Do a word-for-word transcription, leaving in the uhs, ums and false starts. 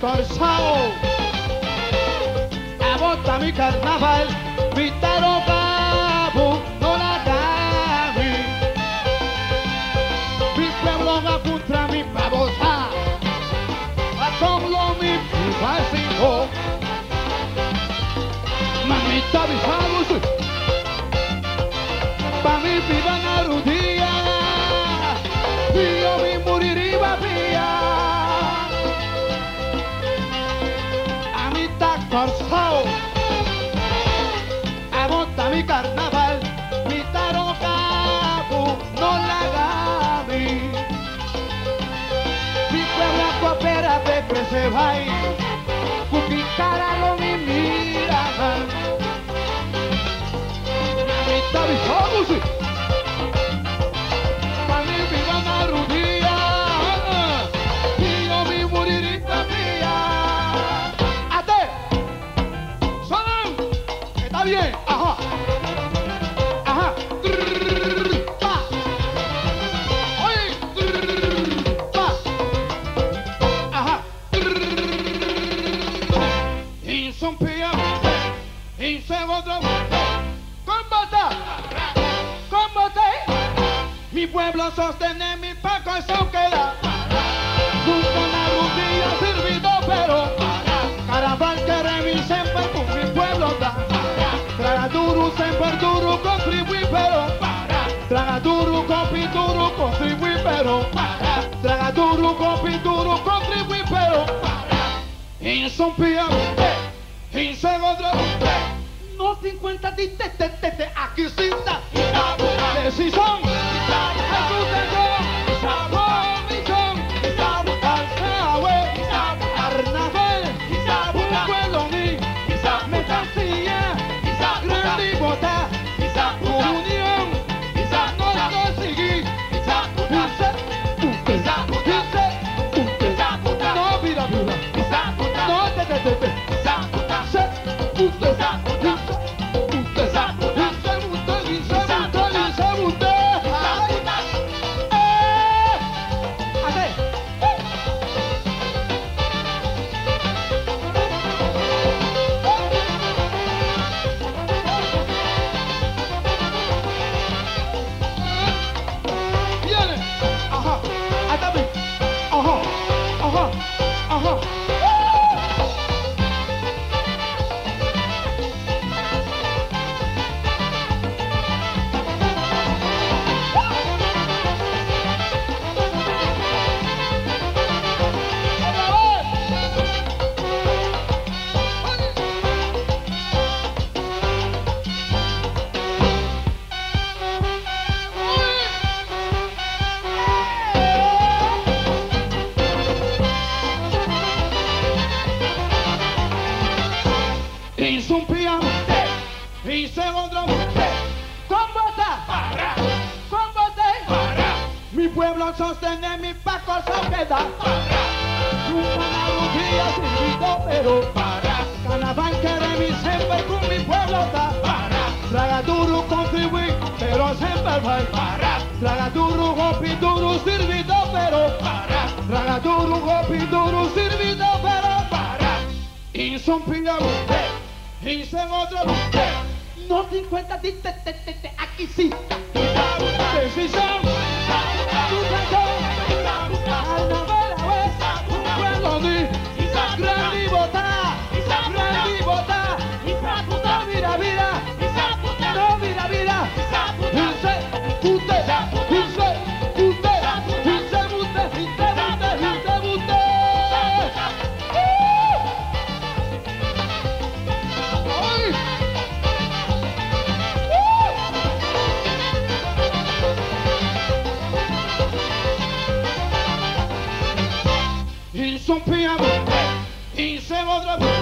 Curaçao. Abota mi carnaval, mi tarocabo, no la gabi. Mi pueblo va contra mi babosa, a todo mi vecino. Mamita avisamos, pa' mi vida na rodilla, y yo mi moriría vía. A mi Curaçao, abota mi carnaval, mi tarocabo, no la gabi. Mi pueblo coopera de que se va, cuqui cara lo mi mira. Mi tabijamos, pa' mi vida na rodilla, y yo mi moriría vía. ¡Ate! ¡Sonan! ¡Está bien! ¡Ajá! ¡Ajá! Trrr, pa. ¡Oye! Trrr, pa. ¡Ajá! Y son pillamos, y se otro. Mi pueblo sostiene mi percussion queda. Nunca una rodilla servido, pero carnaval que revi sempre con mi pueblo da. Traga duro, sempre duro, contribuir, pero traga duro, copi duro, contribuir, pero traga duro, copi duro, contribuir, pero insompiamos, inseguro. No cincuenta di te te te te aquí sí está. Decisión. Mi pueblo sostiene mi percussion queda. Nunca una rodilla servido, pero carnaval que revi sempre con mi pueblo da. Traga duro, contribuir, pero sempre vai. Traga duro, golpe duro, servido, pero traga duro, golpe duro, servido, pero insompiamos, inseguro. No cincuenta di te te te te aquí sí. Decisión. Grandi bota, grandi bota, no mira mira, no mira mira, dulce, dulce, dulce, dulce, dulce, dulce, dulce, dulce, dulce. Insompiamos, inseguro.